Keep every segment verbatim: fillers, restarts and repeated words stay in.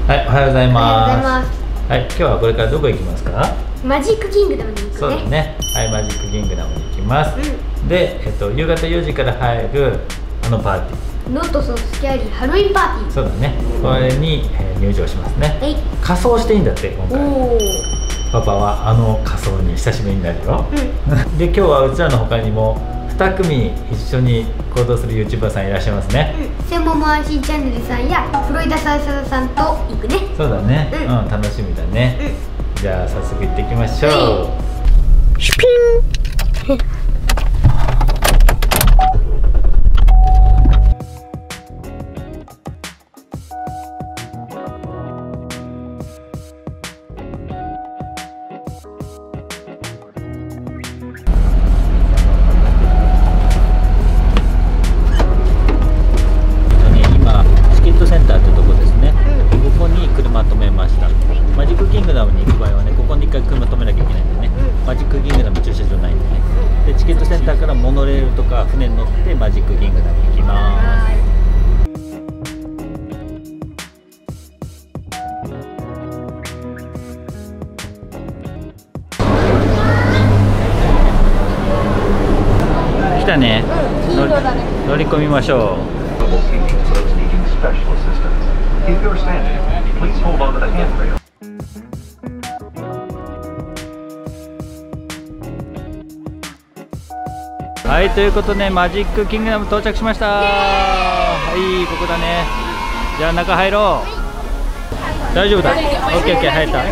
はい、おはようございます。 おはようございます。 はい、今日はこれからどこ行きますか？ マジックキングダムに行くね。 そうだね。はい、マジックキングダムに行きます。うん、で、えっと夕方よじから入るあのパーティー。 ノットソースキャリーハロウィンパーティー。 そうだね。これに、えー、入場しますね。はい。仮装していいんだって今回。おー。パパはあの仮装に久しぶりになるよ。うん、で、今日はうちらの他にもに組一緒に行動する ユーチューバー さんいらっしゃいますね。うん、専門安心チャンネルさんやフロリダサウサさんと行くね。そうだね。うん、うん、楽しみだね。うん、じゃあ早速行ってきましょう。はい、シュピン。マジックキングダムに行く場合はね、ここに一回車止めなきゃいけないんでね、うん、マジックキングダム駐車場ないんでね、でチケットセンターからモノレールとか船に乗ってマジックキングダム行きます。来たね、うん、乗り、乗り込みましょう。はい、ということでマジックキングダム到着しました。はい、ここだね。じゃあ中入ろう。大丈夫だ。オッケーオッケー、入った。こ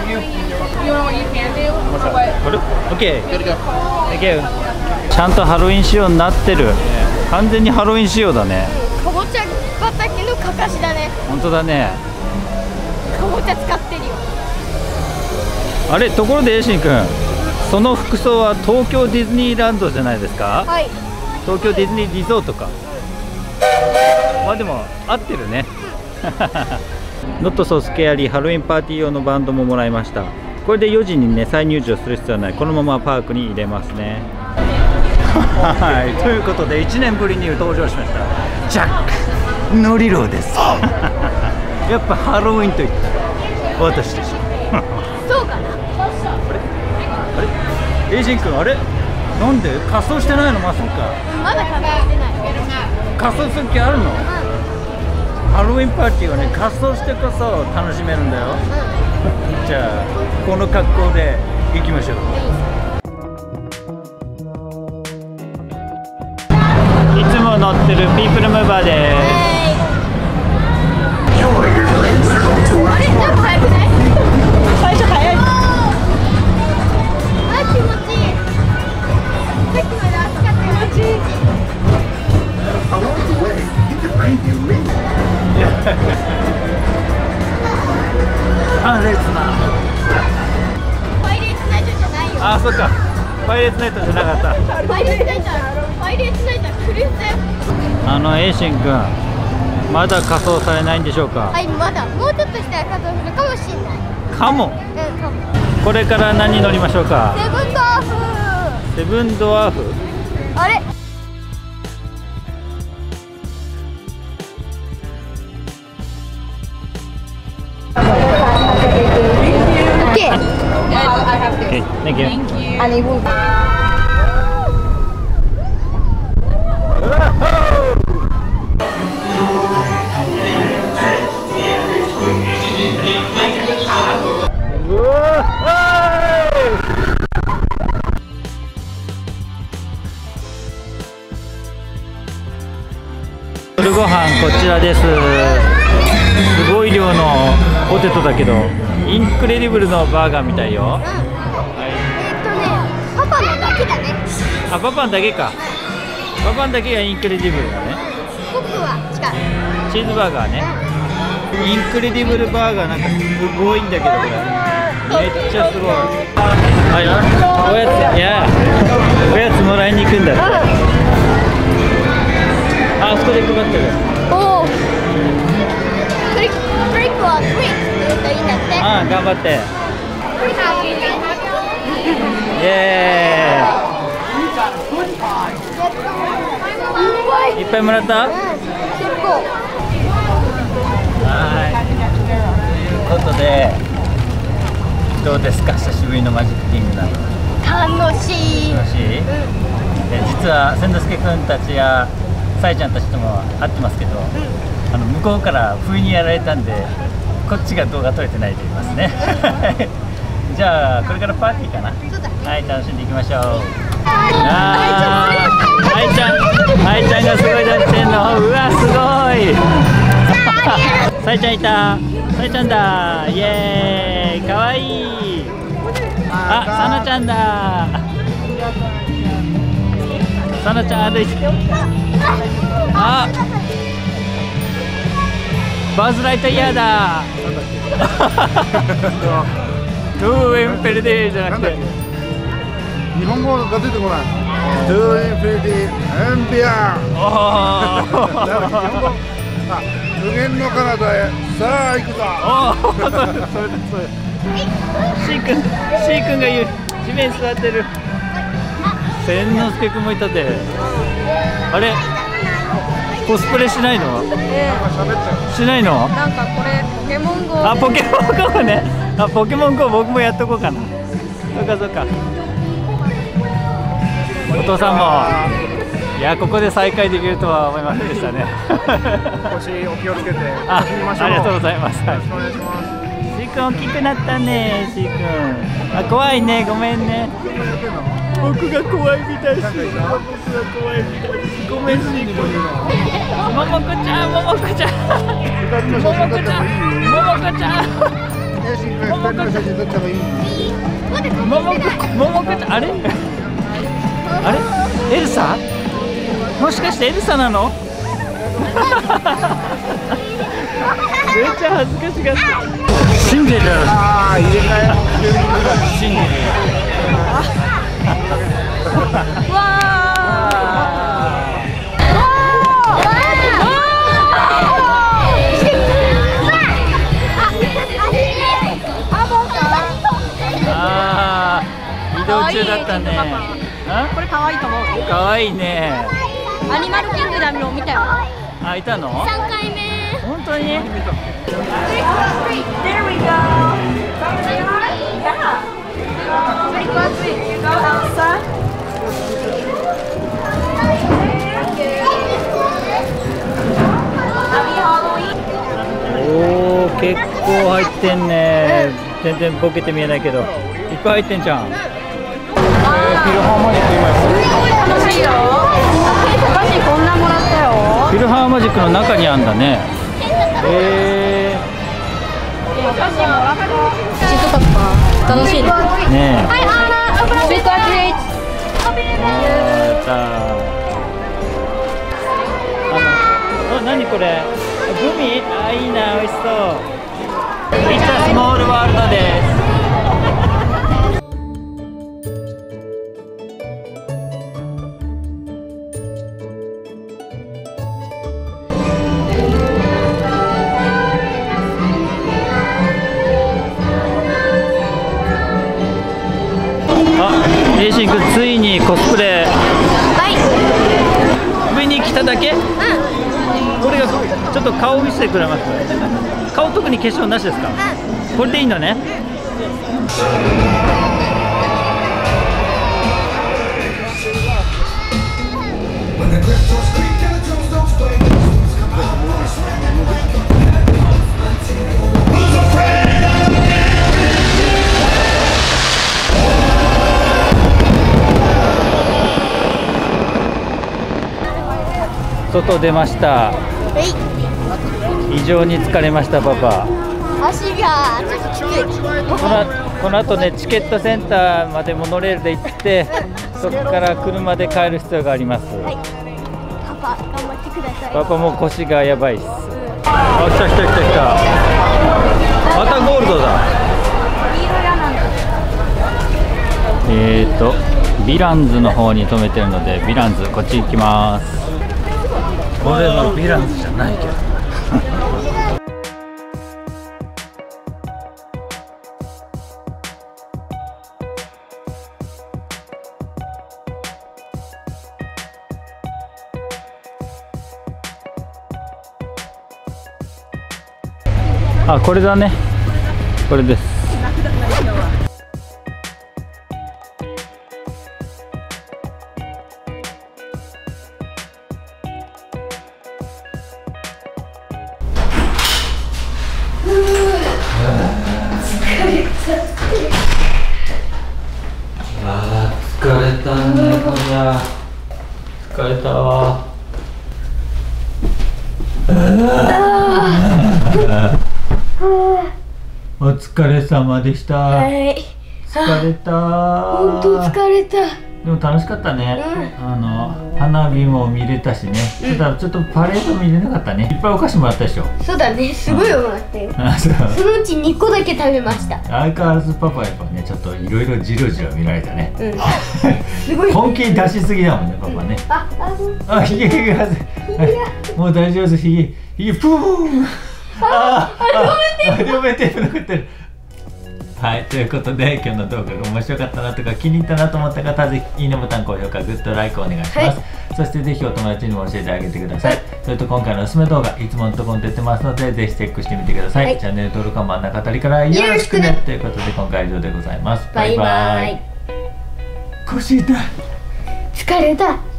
れオッケー。ちゃんとハロウィン仕様になってる。完全にハロウィン仕様だね。 かぼちゃ畑のかかしだね。 本当だね。 かぼちゃ使ってるよ。 あれ、ところでエイシン君、その服装は東京ディズニーランドじゃないですか？はい。東京ディズニーリゾートか。まあでも合ってるね。ノットソースケアリーハロウィンパーティー用のバンドももらいました。これでよじにね再入場する必要はない。このままパークに入れますね。はい、ということでいちねんぶりに登場しましたジャックノリローです。やっぱハロウィンといったら私でしょ。 そうかな。 あれ、エイジン君、あれなんで仮装してないの？まさかまだ仮装してない。 仮装する気あるの？うん、ハロウィンパーティーはね、仮装してこそ楽しめるんだよ。うん、じゃあこの格好で行きましょう。いつも乗ってるピープルムーバーです。あれ、なんか早くない？最初早い。あ、気持ちいい。さっきまで暑かった気持ちいい。あ、レースな。 パイレーツナイトじゃないよ。 あ、そっか。パイレーツナイトじゃなかった。 パイレーツナイト、パイレーツナイトはクルーズだよ。 あのエイシン君、まだ仮装されないんでしょうか？ はい、まだもうちょっとしたら仮装するかもしれない。 かも。うん、かも。これから何に乗りましょうか？ セブンドワーフ。 セブンドワーフ。 あれ。Okay. Okay, thank you. And it will. 夜ご飯こちらです。すごい量のポテトだけどインクレディブルのバーガーみたいよ。うん、はい、えー、っとね、パパのだけだね。 あ、パパのだけか。パパのだけがインクレディブルだね。 僕は違う。 チーズバーガーね。インクレディブルバーガーなんかすごいんだけどこれ。めっちゃすごい。はい、おやつ、いや、おやつもらいに行くんだって。あそこで配ってる。おお。トリック、トリックはトリックって言うといいんだって。ああ、頑張って。イエーイ。いっぱいもらった？うん、結構。はい。こことで、どうですか、久しぶりのマジックキングダム。 楽しい。 楽しい、うん、で実は千之助君たちやさえちゃんたちとも会ってますけど、うん、あの向こうから不意にやられたんで、こっちが動画撮れてないと言いますね。じゃあこれからパーティーかな。はい、楽しんでいきましょう。あー、あいちゃん、あいちゃんがすごい出してんの。うわ、すごい。さえちゃんいた。さえちゃんだ。イエーイ、かわいい。あ、さなちゃんだ。さなちゃん歩いて。あ、バズ・ライトイヤーだ。トゥーエンペルデーじゃなくて、 日本語が出てこない。トゥーエンペルデーエンピアー。日本語、あ、無限の彼方へ、さあ行くぞ。 おお、それだそれだそれだ。シー君、シー君が言う、地面座ってる。千之助君もいたで。あれ、コスプレしないの？ えー、しないの？ なんかこれポケモン ゴー。 あ、ポケモン ゴー ね。あ、ポケモン ゴー 僕もやっとこうかな。そうかそうか。お父さんも、いや、ここで再会できるとは思いませんでしたね。 腰お気をつけて。 あ、ありがとうございます。 よろしくお願いします。 シー君大きくなったね、シー君。あ、怖いね、ごめんね。僕が怖いみたいです。僕が怖いみたいです。ごめん、シー君。ももこちゃん、ももこちゃん。ももこちゃん、ももこちゃん。ももこちゃん。ももこ、ももこちゃん、あれ。あれ、エルサ。もしかしてエルサなの。めっちゃ恥ずかしがって。シンデレラ。 ああ、入れ替え。 シンデレラ。わあ、移動中だったね。 これ可愛いと思う。 可愛いね。 アニマルキングダムを見たよ。 あ、いたの？ さんかいめ。 本当に？ There we go. Yeah. Pretty close. You go outside. おお、結構入ってんね。全然ボケて見えないけど、いっぱい入ってんじゃん。えー、フィルハーモニック今すごい楽しいよ。お菓子こんなもらったよ。 フィルハーマジックの中にあんだね。えー、 お菓子もらった。チートカッパ楽しいね。 ねえ。 はい、アンナ、スイートアクレイト。 あの、あ、何これ。グミ？あ、いいな、美味しそう。It's a small world です。あ、レイシン君ついにコスプレ。 はい。 上に来ただけ？ うん。 これがちょっと顔見せてくれます？顔特に化粧なしですか？うん、これでいいんだね。外出ました。異常に疲れましたパパ。 足がちょっときつい。 このこの後ね、チケットセンターまでモノレールで行ってそこから車で帰る必要があります。 はい、パパ頑張ってください。 パパも腰がやばいっす。あ、来た来た来た来た。またゴールドだ。えーとヴィランズの方に止めてるので、ヴィランズこっち行きます。これはヴィランズじゃないけどあ、これだね。 これです。あー疲れたねこりゃ。疲れたわ。お疲れ様でした。 はい。 疲れた。 本当疲れた。 でも楽しかったね。うん、あの花火も見れたしね。 うん、 ただちょっとパレード見れなかったね。いっぱいお菓子もらったでしょ。 そうだね。すごいもらったよ。 あ、そう。 そのうちにこだけ食べました。 相変わらずパパやっぱねちょっといろいろじろじろ見られたね。 うん。すごい。 本気に出しすぎだもんねパパね。 うん、あ、あ、 あ、ひげひげはず。もう大丈夫です。ひげひげプーン。ああ、あ、両面テープ残ってる。はい、ということで今日の動画が面白かったなとか気に入ったなと思った方はぜひいいねボタン、高評価、グッド、ライクお願いします、はい、そしてぜひお友達にも教えてあげてください、はい、それと今回のおすすめ動画いつものところに出てますのでぜひチェックしてみてください、はい、チャンネル登録は真ん中あたりからよろしくねということで今回は以上でございます。バイバイ。腰痛い。 疲れた。